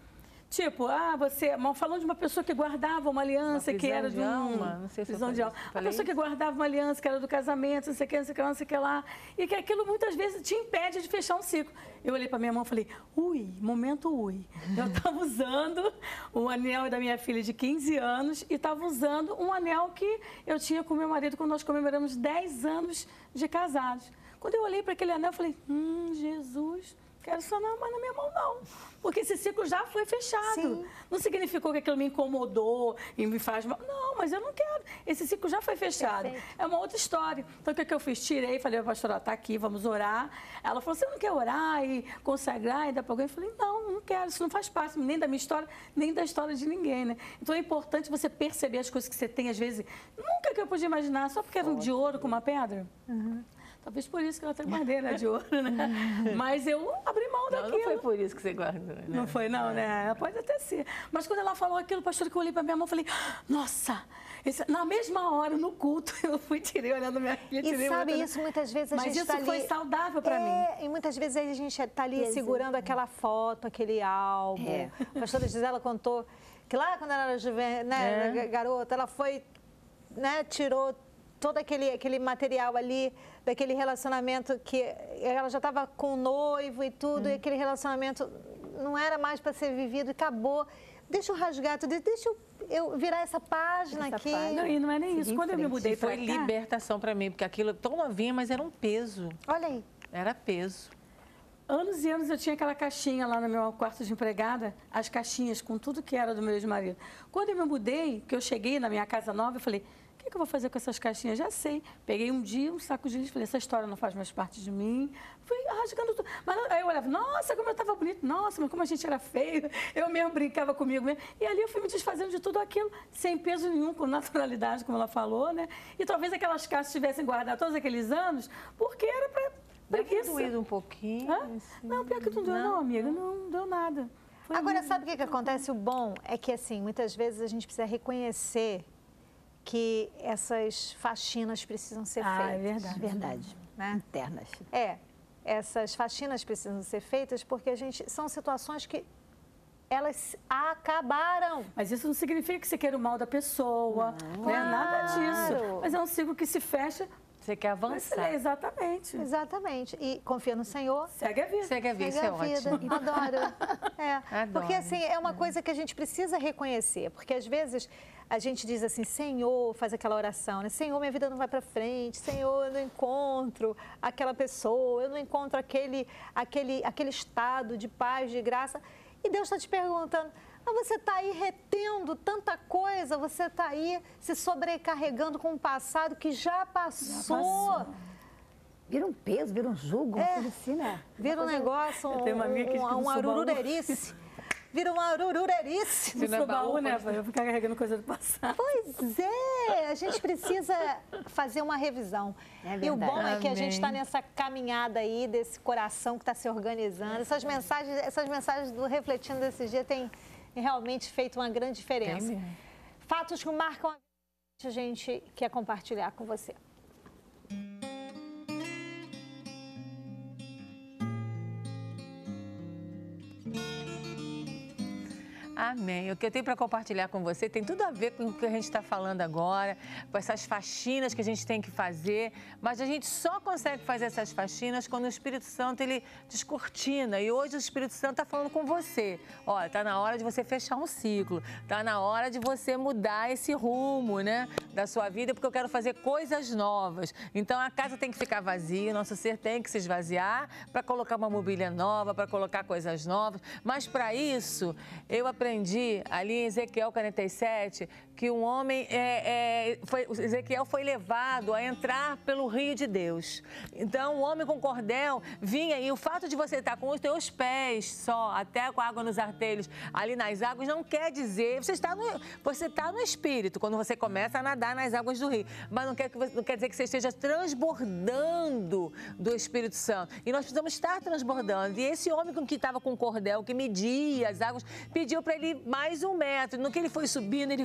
Tipo, ah, você... Falando de uma pessoa que guardava uma aliança, uma que era de um... alma, não sei se prisão eu de alma. falei, Uma falei pessoa isso? que guardava uma aliança, que era do casamento, não sei o que, não sei o que, não sei o que lá. E que aquilo muitas vezes te impede de fechar um ciclo. Eu olhei para minha mão e falei, ui, momento ui. Eu estava usando o anel da minha filha de quinze anos e estava usando um anel que eu tinha com meu marido quando nós comemoramos dez anos de casados. Quando eu olhei para aquele anel, eu falei, hum, Jesus... Quero só não, mas na minha mão não. Porque esse ciclo já foi fechado. Sim. Não significou que aquilo me incomodou e me faz mal. Não, mas eu não quero. Esse ciclo já foi fechado. Perfeito. É uma outra história. Então, o que, que eu fiz? Tirei, falei, pastora, está aqui, vamos orar. Ela falou, você não quer orar e consagrar e dar para alguém? Eu falei, não, não quero. Isso não faz parte nem da minha história, nem da história de ninguém, né? Então, é importante você perceber as coisas que você tem, às vezes, nunca que eu podia imaginar, só porque eram de ouro com uma pedra. Uhum. Talvez por isso que ela tem madeira de ouro, né? Mas eu abri mão Não, daquilo. não foi por isso que você guardou, né? Não foi, não, né? Pode até ser. Mas quando ela falou aquilo, pastor, que eu olhei para minha mão, eu falei, nossa, esse... na mesma hora, no culto, eu fui, tirei, olhando minha filha, tirei. E sabe, olhando... isso muitas vezes a Mas gente isso está ali... foi saudável para é, mim. E muitas vezes a gente está ali Exato. segurando aquela foto, aquele álbum. É. A pastora Gisela contou que lá quando ela era juven... né, É. garota, ela foi, né, tirou todo aquele, aquele material ali, daquele relacionamento que ela já estava com o noivo e tudo, Hum. e aquele relacionamento não era mais para ser vivido e acabou. Deixa eu rasgar tudo, deixa eu, eu virar essa página Essa aqui. página. Não, e não é nem Seguir isso. em Quando eu me frente. mudei para Foi cá... libertação para mim, porque aquilo tão novinha, mas era um peso. Olha aí. Era peso. Anos e anos eu tinha aquela caixinha lá no meu quarto de empregada, as caixinhas com tudo que era do meu ex-marido. Quando eu me mudei, que eu cheguei na minha casa nova, eu falei, o que, que eu vou fazer com essas caixinhas? Já sei. Peguei um dia um saco de lixo, falei, essa história não faz mais parte de mim. Fui rasgando tudo. Mas aí eu olhava, nossa, como eu estava bonito, nossa, mas como a gente era feio. Eu mesmo brincava comigo mesmo. E ali eu fui me desfazendo de tudo aquilo, sem peso nenhum, com naturalidade, como ela falou, né? E talvez aquelas caixas tivessem guardado todos aqueles anos, porque era para... Deve ter preguiça. doído um pouquinho. Hã? assim. Não, pior que não deu, não, amiga. Não deu nada. Foi Agora, lindo. sabe o que, que acontece? O bom é que, assim, muitas vezes a gente precisa reconhecer que essas faxinas precisam ser Ah, é feitas. verdade. Verdade. Né? Internas. É, essas faxinas precisam ser feitas porque a gente são situações que elas acabaram. Mas isso não significa que você queira o mal da pessoa, né? Nada disso. Claro. Mas é um ciclo que se fecha. Você quer Mas, avançar. é, exatamente. Exatamente. E confia no Senhor. Segue a vida. Você quer ver, Segue isso é a vida. ótimo. Adoro. É. Adoro. Porque, assim, é uma coisa que a gente precisa reconhecer. Porque, às vezes, a gente diz assim, Senhor, faz aquela oração, né? Senhor, minha vida não vai para frente. Senhor, eu não encontro aquela pessoa. Eu não encontro aquele, aquele, aquele estado de paz, de graça. E Deus está te perguntando, mas você está aí retendo tanta coisa, você está aí se sobrecarregando com um passado que já passou. Já passou. Vira um peso, vira um jugo, uma É. coisa assim, né? Vira um negócio, um, Eu tenho uma amiga que diz que um, no um seu baú- arururerice. Vira uma arururerice. No não é seu baú, baú, né? pode- Eu vou ficar carregando coisa do passado. Pois é, a gente precisa fazer uma revisão. É e o bom verdade. é que a gente Amém. está nessa caminhada aí desse coração que está se organizando. Essas mensagens, essas mensagens do Refletindo desse dia têm realmente feito uma grande diferença. Tem mesmo. Fatos que marcam a vida, a gente quer compartilhar com você. Amém. O que eu tenho para compartilhar com você tem tudo a ver com o que a gente está falando agora, com essas faxinas que a gente tem que fazer, mas a gente só consegue fazer essas faxinas quando o Espírito Santo ele descortina. E hoje o Espírito Santo está falando com você. Olha, está na hora de você fechar um ciclo, está na hora de você mudar esse rumo, né, da sua vida, porque eu quero fazer coisas novas. Então a casa tem que ficar vazia, o nosso ser tem que se esvaziar para colocar uma mobília nova, para colocar coisas novas. Mas para isso eu aprendi ali em Ezequiel quarenta e sete que um homem, é, é, foi, Ezequiel foi levado a entrar pelo rio de Deus. Então, o homem com cordel vinha e o fato de você estar com os teus pés só, até com a água nos artelhos, ali nas águas, não quer dizer, você está no, você está no Espírito, quando você começa a nadar nas águas do rio, mas não quer, que você, não quer dizer que você esteja transbordando do Espírito Santo. E nós precisamos estar transbordando. E esse homem com que estava com o cordel, que media as águas, pediu para ele mais um metro. No que ele foi subindo, ele foi até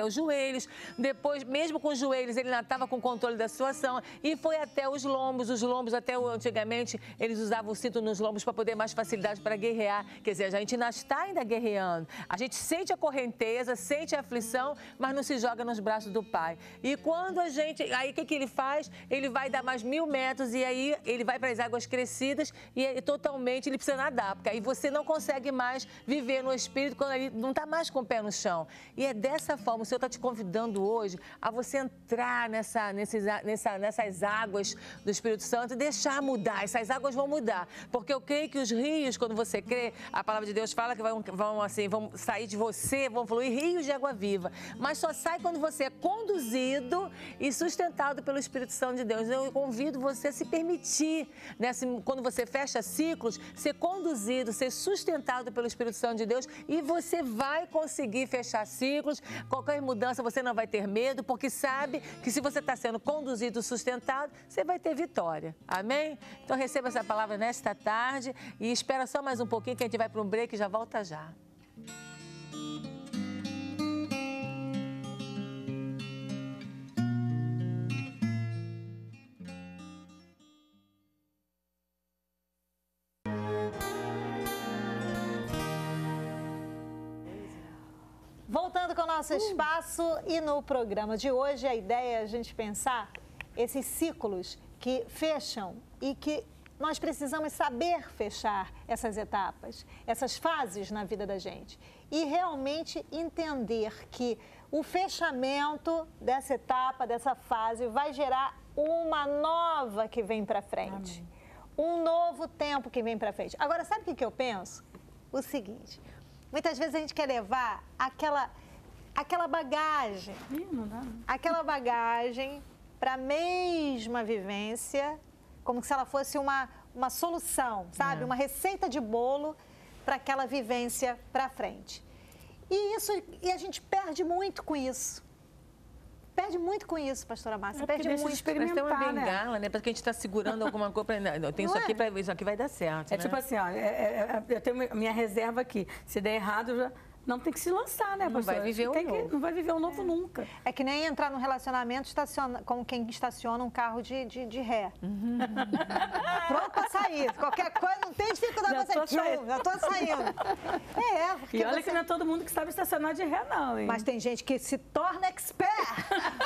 os joelhos, depois, mesmo com os joelhos, ele ainda estava com controle da situação e foi até os lombos. Os lombos, até antigamente, eles usavam o cinto nos lombos para poder mais facilidade para guerrear. Quer dizer, a gente ainda está ainda guerreando. A gente sente a correnteza, sente a aflição, mas não se joga nos braços do Pai. E quando a gente... Aí, o que, que ele faz? Ele vai dar mais mil metros e aí ele vai para as águas crescidas e aí, totalmente ele precisa nadar, porque aí você não consegue mais viver no Espírito quando ele não está mais com o pé no chão. E é dessa forma, o Senhor está te convidando hoje a você entrar nessa, nesses, nessa, nessas águas do Espírito Santo e deixar mudar. Essas águas vão mudar, porque eu creio que os rios, quando você crê, a palavra de Deus fala que vão, vão, assim, vão sair de você, vão fluir rios de água viva, mas só sai quando você é conduzido e sustentado pelo Espírito Santo de Deus. Eu convido você a se permitir, né, quando você fecha ciclos, ser conduzido, ser sustentado pelo Espírito Santo de Deus e você vai conseguir fechar ciclos. Qualquer mudança você não vai ter medo, porque sabe que se você está sendo conduzido, sustentado, você vai ter vitória. Amém? Então receba essa palavra nesta tarde e espera só mais um pouquinho que a gente vai para um break e já volta já. Voltando com o nosso espaço e no programa de hoje, a ideia é a gente pensar esses ciclos que fecham e que nós precisamos saber fechar essas etapas, essas fases na vida da gente e realmente entender que o fechamento dessa etapa, dessa fase, vai gerar uma nova que vem para frente. Amém. Um novo tempo que vem para frente. Agora, sabe o que que eu penso? O seguinte... Muitas vezes a gente quer levar aquela, aquela bagagem, não dá, não. aquela bagagem para a mesma vivência, como se ela fosse uma, uma solução, sabe? É. Uma receita de bolo para aquela vivência para frente. E, isso, e a gente perde muito com isso. Perde muito com isso, pastora Márcia. É perde muito. Experimentar, mas tem uma bengala, né? né? Porque a gente está segurando alguma coisa. Não, eu tenho não isso aqui, é? para isso aqui vai dar certo. É né? tipo assim, ó, é, é, eu tenho minha reserva aqui. Se der errado, já não tem que se lançar, né, pastor? Não vai viver o tem novo. Que, não vai viver o novo é. nunca. É que nem entrar num relacionamento estaciona, como quem estaciona um carro de, de, de ré. Uhum. Pronto para sair. Qualquer coisa, não tem dificuldade para sair. Já estou saindo. É, porque e olha você... que não é todo mundo que sabe estacionar de ré, não, hein? Mas tem gente que se torna expert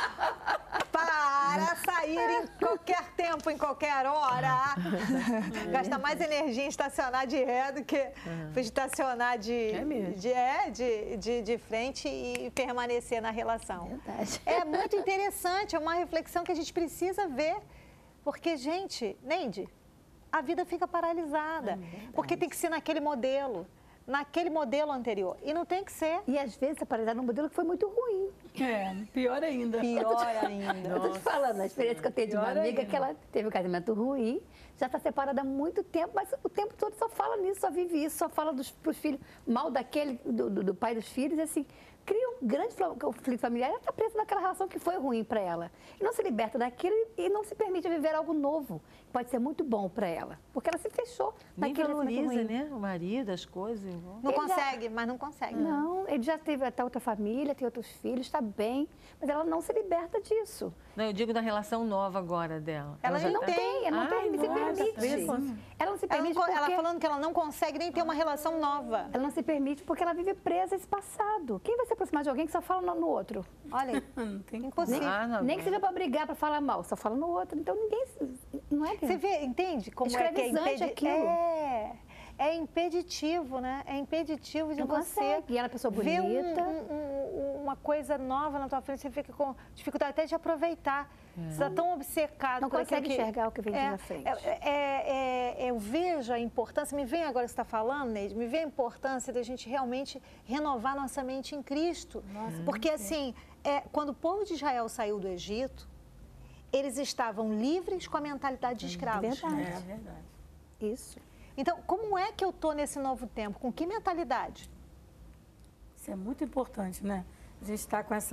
para sair em qualquer tempo, em qualquer hora. Gasta mais energia em estacionar de ré do que uhum. estacionar de... É mesmo. De, é, De, de, de frente e permanecer na relação. Verdade. É muito interessante, é uma reflexão que a gente precisa ver, porque, gente, Neide, a vida fica paralisada, é porque tem que ser naquele modelo, naquele modelo anterior, e não tem que ser. E às vezes é paralisada num modelo que foi muito ruim. É, pior ainda. Pior ainda. Eu tô te falando, a experiência que eu tenho de uma amiga ainda. que ela teve um casamento ruim, já está separada há muito tempo, mas o tempo todo só fala nisso, só vive isso, só fala dos pros filhos, mal daquele, do, do, do pai dos filhos, e assim, cria um grande conflito familiar, ela está presa naquela relação que foi ruim para ela. E não se liberta daquilo e não se permite viver algo novo, que pode ser muito bom para ela, porque ela se fechou Nem naquele valoriza, ruim. né? O marido, as coisas. Não Ele consegue, já... mas não consegue. Não, ele já teve até outra família, tem outros filhos, está bem, mas ela não se liberta disso. Não, eu digo da relação nova agora dela. Ela, ela não tá... tem, ela não Ai, tem, se nossa, permite. Ela não se permite ela, não, porque... ela falando que ela não consegue nem ter uma relação nova. Ela não se permite porque ela vive presa a esse passado. Quem vai se aproximar de alguém que só fala no, no outro? Olha aí, não tem impossível. Nem, Ah, não, nem que seja para brigar, para falar mal, só fala no outro. Então ninguém... Não é Você vê, entende como é que é impedi... aquilo. É, é impeditivo, né? É impeditivo de não você consegue. E ela é pessoa ver bonita. um, um, um, uma coisa nova na tua frente, você fica com dificuldade até de aproveitar. É. Você está tão obcecado não por consegue que... enxergar o que vem é, na frente. É, é, é, eu vejo a importância, me vem agora que você está falando, Neide, me vem a importância da gente realmente renovar nossa mente em Cristo. Nossa, porque assim, é, quando o povo de Israel saiu do Egito, eles estavam livres com a mentalidade de escravos. É verdade. É verdade. Isso. Então, como é que eu estou nesse novo tempo? Com que mentalidade? Isso é muito importante, né? A gente está com essa,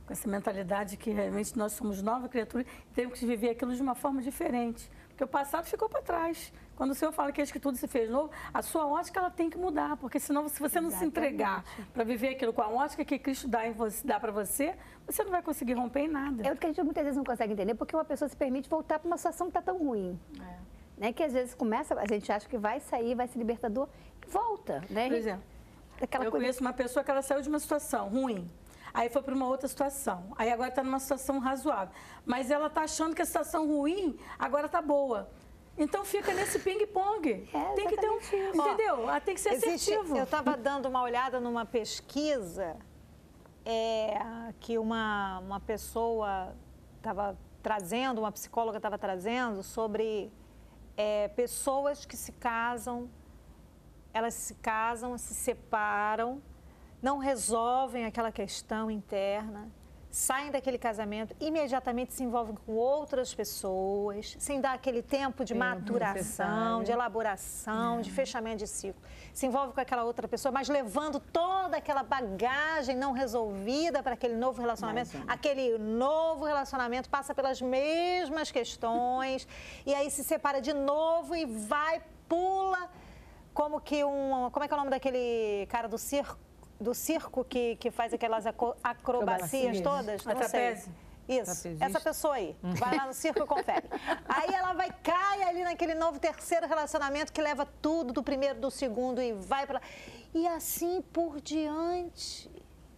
com essa mentalidade que realmente nós somos nova criatura e temos que viver aquilo de uma forma diferente. Porque o passado ficou para trás. Quando o Senhor fala que que tudo se fez novo, a sua ótica ela tem que mudar, porque senão, se você não Exatamente. se entregar para viver aquilo com a ótica que Cristo dá, dá para você, você não vai conseguir romper em nada. É o que a gente muitas vezes não consegue entender, porque uma pessoa se permite voltar para uma situação que está tão ruim. É. Né? Que às vezes começa, a gente acha que vai sair, vai ser libertador, e volta. Né? Por exemplo, Daquela eu coisa... conheço uma pessoa que ela saiu de uma situação ruim. Aí foi para uma outra situação. Aí agora está numa situação razoável. Mas ela está achando que a situação ruim agora está boa. Então fica nesse ping-pong. É, tem que ter um... Isso. Entendeu? Ó, tem que ser existe, assertivo. Eu estava dando uma olhada numa pesquisa é, que uma, uma pessoa estava trazendo, uma psicóloga estava trazendo sobre é, pessoas que se casam, elas se casam, se separam, não resolvem aquela questão interna, saem daquele casamento, imediatamente se envolvem com outras pessoas, sem dar aquele tempo de maturação, de elaboração, de fechamento de ciclo. Se envolve com aquela outra pessoa, mas levando toda aquela bagagem não resolvida para aquele novo relacionamento. Aquele novo relacionamento passa pelas mesmas questões e aí se separa de novo e vai, pula, como que um... Como é que é o nome daquele cara do circo? Do circo que, que faz aquelas acrobacias todas? A trapézio. Isso, Trapezista. Essa pessoa aí. Vai lá no circo e confere. Aí ela vai, cai ali naquele novo terceiro relacionamento que leva tudo do primeiro, do segundo e vai para lá. E assim por diante.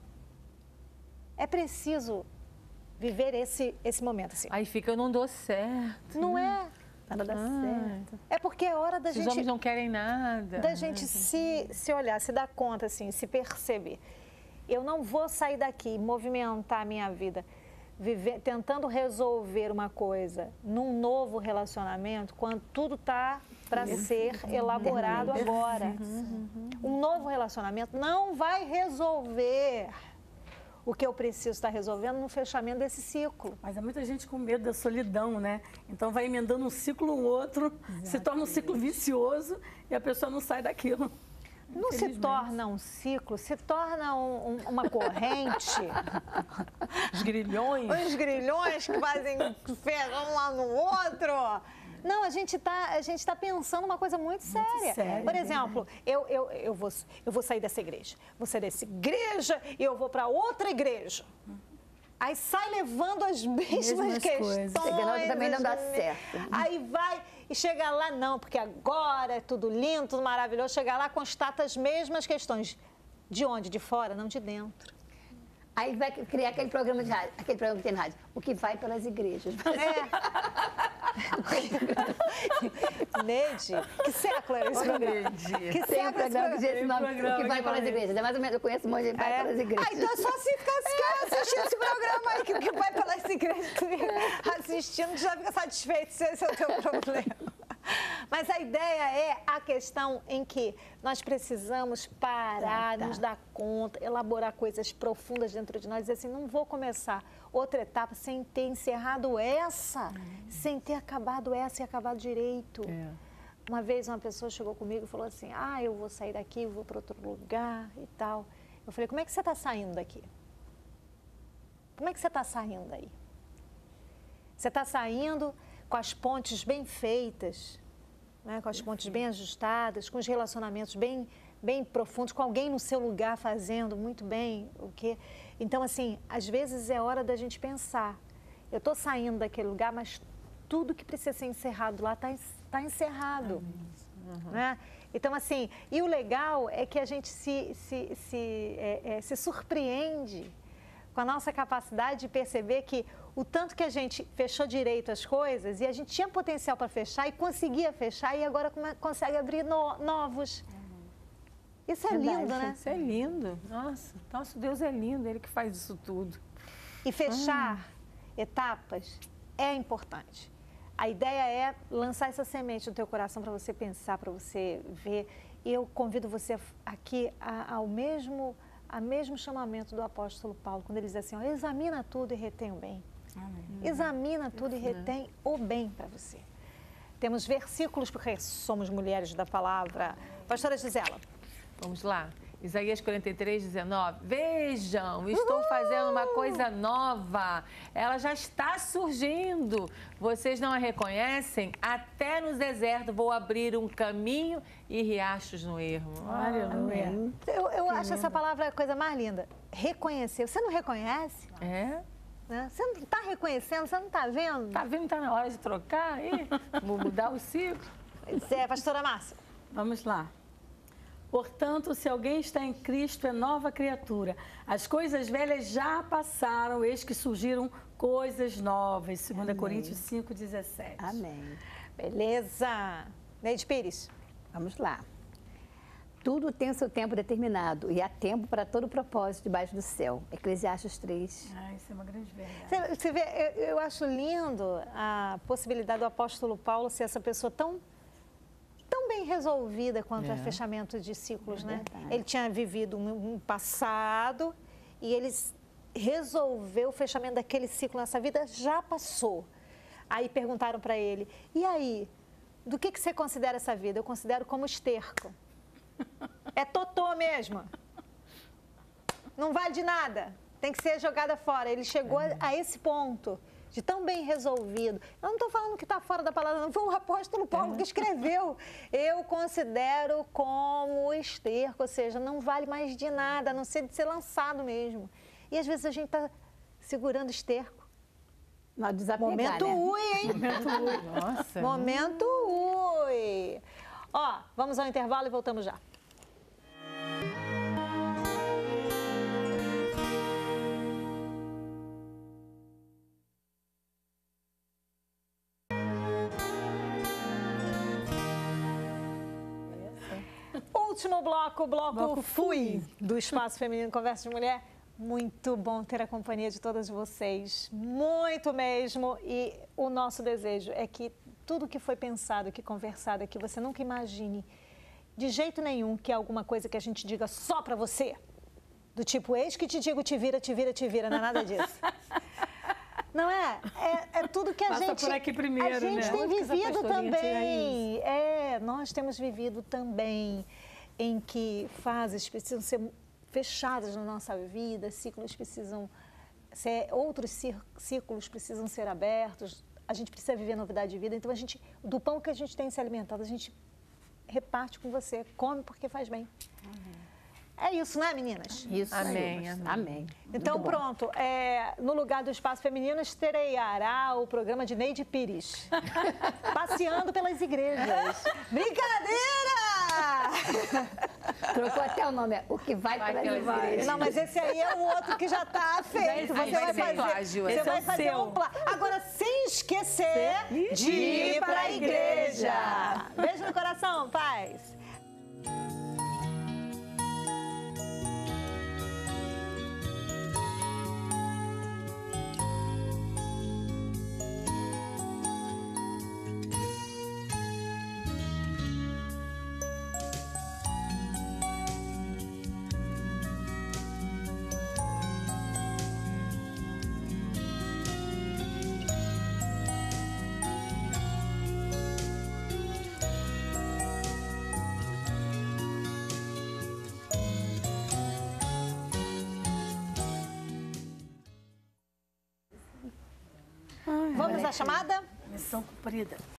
É preciso viver esse, esse momento assim. Aí fica, eu não dou certo. Não é? Para dar ah, certo. É porque é hora da Os gente... Os homens não querem nada. Da gente se, se olhar, se dar conta, assim, se perceber. Eu não vou sair daqui e movimentar a minha vida viver, tentando resolver uma coisa num novo relacionamento quando tudo está para ser elaborado agora. Um novo relacionamento não vai resolver o que eu preciso estar resolvendo no fechamento desse ciclo. Mas há muita gente com medo da solidão, né? Então vai emendando um ciclo no outro, Exatamente. se torna um ciclo vicioso e a pessoa não sai daquilo. Não se torna um ciclo, se torna um, um, uma corrente. Os grilhões. Os grilhões que fazem ferrão um lá no outro. Não, a gente está tá pensando uma coisa muito séria. Muito séria Por exemplo, eu, eu, eu, vou, eu vou sair dessa igreja. Vou sair dessa igreja e eu vou para outra igreja. Aí sai levando as mesmas, mesmas questões. Coisas. Também não dá certo. Aí vai e chega lá, não, porque agora é tudo lindo, tudo maravilhoso. Chega lá, constata as mesmas questões. De onde? De fora, não de dentro. Aí vai criar aquele programa de rádio, aquele programa que tem na rádio, o que vai pelas igrejas. É. Neide, que século é esse programa? Que tem um programa que esse nome, o que vai pelas igrejas. É mais ou menos, eu conheço um monte de vai é. pelas igrejas. Ah, então é só assim ficar, ficar assistindo esse programa aí, que o que vai pelas igrejas, assistindo, já fica satisfeito se esse é o teu problema. Mas a ideia é a questão em que nós precisamos parar, ah, tá. nos dar conta, elaborar coisas profundas dentro de nós e dizer assim, não vou começar outra etapa sem ter encerrado essa, hum. sem ter acabado essa e acabado direito. É. Uma vez uma pessoa chegou comigo e falou assim, ah, eu vou sair daqui, vou para outro lugar e tal. Eu falei, como é que você está saindo daqui? Como é que você está saindo daí? Você está saindo com as pontes bem feitas, né? Com as pontes bem ajustadas, com os relacionamentos bem, bem profundos, com alguém no seu lugar fazendo muito bem o que. Então, assim, às vezes é hora da gente pensar. Eu estou saindo daquele lugar, mas tudo que precisa ser encerrado lá está tá encerrado. Uhum. Né? Então, assim, e o legal é que a gente se, se, se, é, é, se surpreende com a nossa capacidade de perceber que o tanto que a gente fechou direito as coisas e a gente tinha potencial para fechar e conseguia fechar e agora consegue abrir no, novos. Isso é Verdade, lindo, né? Isso é lindo. Nossa, nosso Deus é lindo, Ele que faz isso tudo. E fechar ah. etapas é importante. A ideia é lançar essa semente no teu coração para você pensar, para você ver. E eu convido você aqui ao mesmo, ao mesmo chamamento do apóstolo Paulo, quando ele diz assim, ó, examina tudo e retém o bem. Amém. Examina tudo e retém o bem para você. Temos versículos, porque somos mulheres da palavra. Pastora Gisela. Vamos lá. Isaías quarenta e três, dezenove. Vejam, estou Uhul! fazendo uma coisa nova. Ela já está surgindo. Vocês não a reconhecem? Até no deserto vou abrir um caminho e riachos no ermo. Aleluia. Eu, eu acho essa palavra a coisa mais linda. Reconhecer. Você não reconhece? É? Né? Você não está reconhecendo, você não está vendo? Tá vendo? Tá na hora de trocar aí? Mudar o ciclo? Pois é, pastora Márcia. Vamos lá. Portanto, se alguém está em Cristo, é nova criatura. As coisas velhas já passaram, eis que surgiram coisas novas. segunda Coríntios cinco, dezessete. Amém. Beleza. Neide Pires. Vamos lá. Tudo tem o seu tempo determinado e há tempo para todo propósito debaixo do céu. Eclesiastes três. Ah, isso é uma grande verdade. Você, você vê, eu, eu acho lindo a possibilidade do apóstolo Paulo ser essa pessoa tão, tão bem resolvida quanto É. a fechamento de ciclos, É né? verdade. Ele tinha vivido um, um passado e ele resolveu o fechamento daquele ciclo nessa vida, já passou. Aí perguntaram para ele, e aí, do que, que você considera essa vida? Eu considero como esterco. É totô mesmo. Não vale de nada. Tem que ser jogada fora. Ele chegou a, a esse ponto de tão bem resolvido. Eu não estou falando que está fora da palavra, não. Foi o apóstolo Paulo que escreveu. Eu considero como esterco, ou seja, não vale mais de nada, a não ser de ser lançado mesmo. E às vezes a gente está segurando esterco. Nós desapegar, Momento né? ui, hein? Nossa. Momento ui. Ó, vamos ao intervalo e voltamos já. Último bloco, bloco, Bloco Fui, do Espaço Feminino Conversa de Mulher. Muito bom ter a companhia de todas vocês, muito mesmo. E o nosso desejo é que tudo que foi pensado, que conversado aqui, você nunca imagine de jeito nenhum que é alguma coisa que a gente diga só pra você. Do tipo, eis que te digo, te vira, te vira, te vira, não é nada disso. Não é? É, é tudo que a Passa gente... por aqui primeiro, a gente né? tem Onde que essa vivido pastorinha tira também. É, nós temos vivido também em que fases precisam ser fechadas na nossa vida, ciclos precisam ser, outros ciclos precisam ser abertos, a gente precisa viver novidade de vida, então a gente, do pão que a gente tem se alimentado, a gente reparte com você, come porque faz bem. Uhum. É isso, né, meninas? Isso Amém, aí. amém. Amém. Então, Muito bom. pronto, é, no lugar do Espaço Feminino estreará o programa de Neide Pires, passeando pelas igrejas. Brincadeira! Trocou até o nome, é O Que Vai, Vai Pelas Pelas Igrejas. Igrejas. Não, mas esse aí é o outro que já está feito. Aí Você vai vai ser fazer, plágio, você esse vai é o fazer seu. um plágio. Agora, sem esquecer de ir para a igreja. Beijo no coração, paz. Vamos à chamada? Missão cumprida.